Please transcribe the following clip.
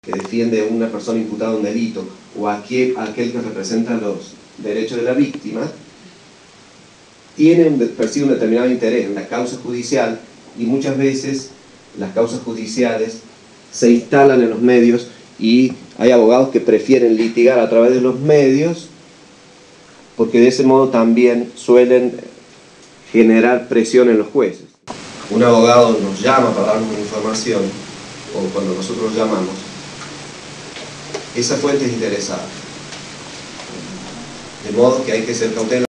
que defiende a una persona imputada de un delito, o aquel que representa los derechos de la víctima, persigue un determinado interés en la causa judicial, y muchas veces las causas judiciales se instalan en los medios y hay abogados que prefieren litigar a través de los medios porque de ese modo también suelen generar presión en los jueces. Un abogado nos llama para darnos una información, o cuando nosotros llamamos, esa fuente es interesada. De modo que hay que ser cauteloso.